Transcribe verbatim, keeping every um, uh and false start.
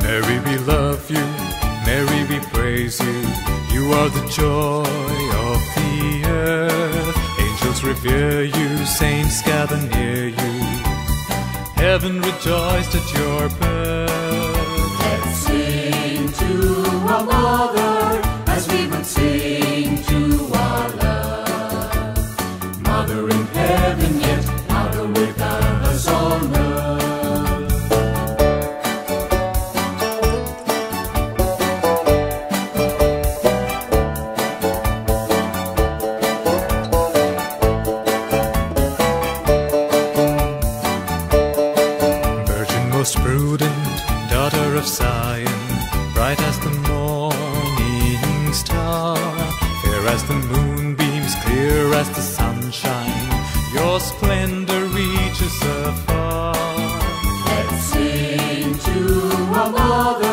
Mary, we love you, Mary, we praise you. You are the joy of the earth. Angels revere you, saints gather near you. Heaven rejoiced at your birth. Let's sing to our mother as we would sing to our love. Mother in heaven, yet mother with us on earth. Most prudent daughter of Zion, bright as the morning star, fair as the moonbeams, clear as the sunshine, your splendor reaches afar. Let's sing to our mother